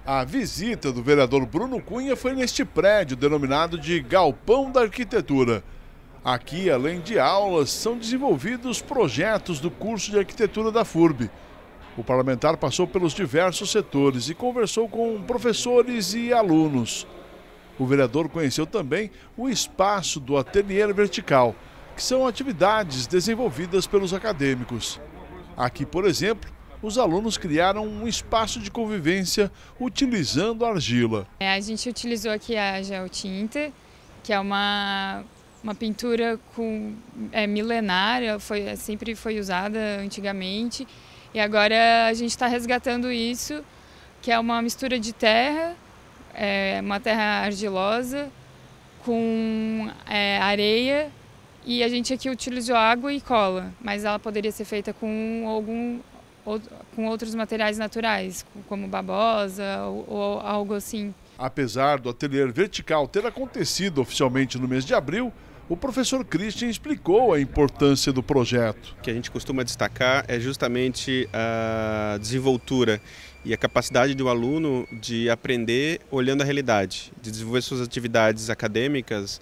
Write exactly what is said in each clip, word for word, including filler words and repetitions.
A visita do vereador Bruno Cunha foi neste prédio denominado de Galpão da Arquitetura. Aqui, além de aulas, são desenvolvidos projetos do curso de arquitetura da F U R B. O parlamentar passou pelos diversos setores e conversou com professores e alunos. O vereador conheceu também o espaço do Ateliê Vertical, que são atividades desenvolvidas pelos acadêmicos. Aqui, por exemplo, os alunos criaram um espaço de convivência utilizando argila. É, a gente utilizou aqui a geotinta, que é uma, uma pintura com, é, milenária, foi, sempre foi usada antigamente. E agora a gente está resgatando isso, que é uma mistura de terra, é, uma terra argilosa, com é, areia. E a gente aqui utilizou água e cola, mas ela poderia ser feita com algum com outros materiais naturais, como babosa ou, ou algo assim. Apesar do Ateliê Vertical ter acontecido oficialmente no mês de abril, o professor Christian explicou a importância do projeto. O que a gente costuma destacar é justamente a desenvoltura e a capacidade do aluno de aprender olhando a realidade, de desenvolver suas atividades acadêmicas,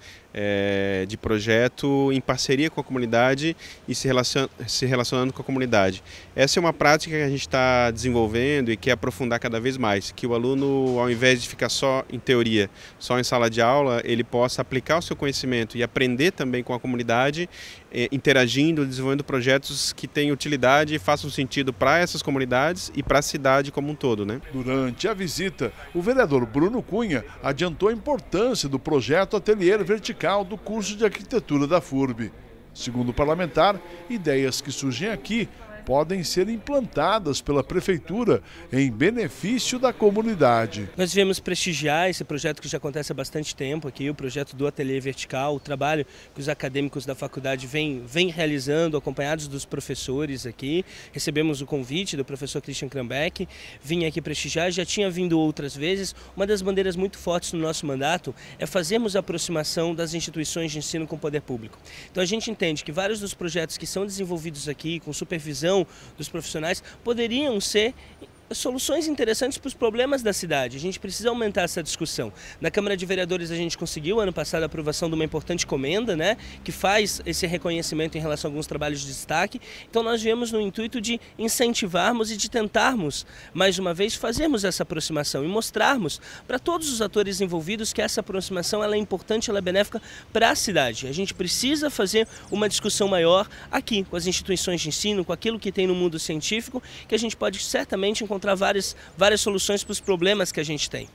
é, de projeto em parceria com a comunidade e se, relacion, se relacionando com a comunidade. Essa é uma prática que a gente está desenvolvendo e quer aprofundar cada vez mais, que o aluno, ao invés de ficar só em teoria, só em sala de aula, ele possa aplicar o seu conhecimento e aprender também com a comunidade, é, interagindo, desenvolvendo projetos que tenham utilidade e façam sentido para essas comunidades e para a cidade como um todo, né? Durante a visita, o vereador Bruno Cunha adiantou a importância do projeto Ateliê Vertical do curso de arquitetura da F U R B. Segundo o parlamentar, ideias que surgem aqui podem ser implantadas pela prefeitura em benefício da comunidade. Nós viemos prestigiar esse projeto que já acontece há bastante tempo aqui, o projeto do Ateliê Vertical, o trabalho que os acadêmicos da faculdade vêm, vêm realizando, acompanhados dos professores aqui. Recebemos o convite do professor Christian Krambeck, vim aqui prestigiar, já tinha vindo outras vezes. Uma das bandeiras muito fortes no nosso mandato é fazermos a aproximação das instituições de ensino com o poder público. Então a gente entende que vários dos projetos que são desenvolvidos aqui, com supervisão dos profissionais, poderiam ser soluções interessantes para os problemas da cidade. A gente precisa aumentar essa discussão. Na Câmara de Vereadores a gente conseguiu, ano passado, a aprovação de uma importante comenda, né, que faz esse reconhecimento em relação a alguns trabalhos de destaque. Então nós viemos no intuito de incentivarmos e de tentarmos, mais uma vez, fazermos essa aproximação e mostrarmos para todos os atores envolvidos que essa aproximação ela é importante, ela é benéfica para a cidade. A gente precisa fazer uma discussão maior aqui, com as instituições de ensino, com aquilo que tem no mundo científico, que a gente pode certamente encontrar encontrar várias, várias soluções para os problemas que a gente tem.